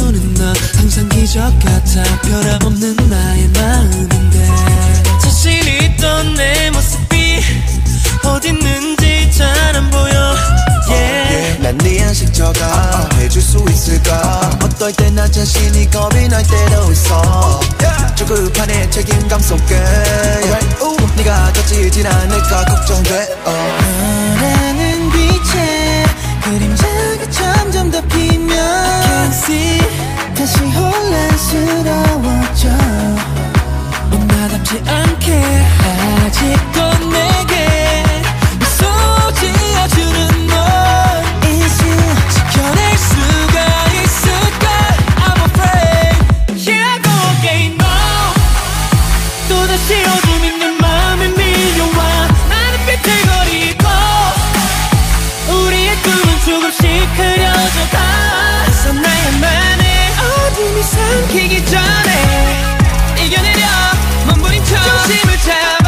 보는 너 항상 기적 같아. 변함없는 나의 마음인데 자신 있던 내 모습이 어딨는지 잘 안 보여. 난 네 안식 저가 해줄 수 있을까. 어떨 때 나 자신이 겁이 날 때도 있어. 조급한 내 책임감 속에 네가 겹치진 않을까 걱정돼. 너라는 빛에 그림자가 점점 더 피면 I can't see. 다시 혼란스러워져. 엄마답지 않게 아직도 내게 미소 지어주는 너 지켜낼 수가 있을까. I'm afraid. Here I go again. No. 또다시 어둠 있는 마음에 밀려와. 나는 비틀거리고 우리의 꿈은 조금씩 흐려져가. 그래서 나야만의 어둠이 삼키기 전에 이겨내려 몸부림쳐 중심을 잡아.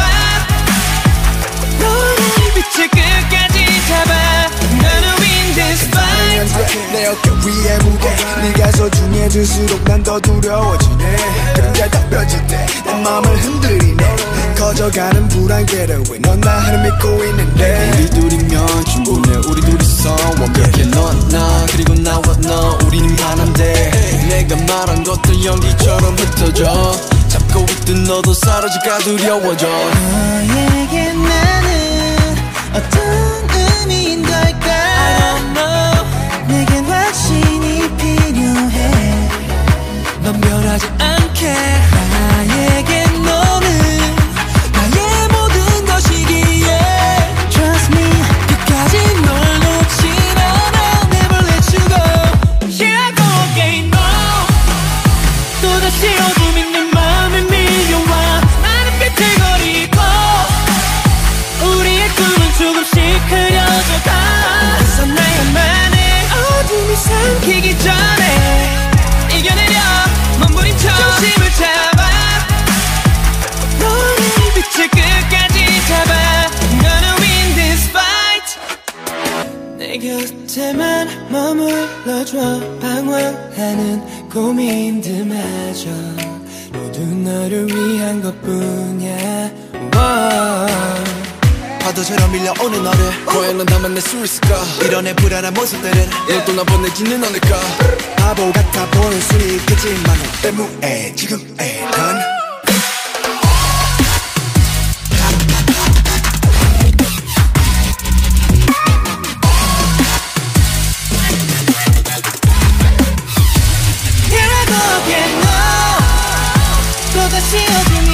너의 빛을 끝까지 잡아. 나는 win this fight. 내 어깨 위에 무게 네가 소중해질수록 난 더 두려워지네. 그림자 덮여질 때 내 맘을 흔들리네. 커져가는 불안개를 왜 넌 나를 믿고 있는데. 우리 둘이면 충분해. 우리 둘이서 완벽해. 너와 나 그리고 나와 너 우리는 하나인데 내가 말한 것들 연기처럼 흩어져. 잡고 있던 너도 사라질까 두려워져. 너에게 나는 어떤 의미인 걸까. I don't know. 내겐 확신이 필요해. 넌 변하지 않게. 나에게 너는 나의 모든 것이기에 Trust me. 끝까지 널 놓진 않아. Never let you go. Here I go again. No. 또다시 어둠 있는 마음에 밀려와. 나는 비틀거리고 우리의 꿈은 조금씩 흐려져가. 그래서 나야만의 어둠이 삼키기 전에 이겨내려 몸부림쳐 중심을 잡아. 너의 빛을 끝까지 잡아. Gonna win this fight. 내 곁에만 머물러줘. 방황하는 고민들마저 모두 너를 위한 것뿐이야. 파도처럼 밀려오는 너를 과연 넌 담아낼 수 있을까. 이런 내 불안한 모습들은 널 떠나보내지는 않을까. 바보 같아 보일 수 있겠지만 너 때문에 지금의 난 Here I go again. No. 또다시 어둠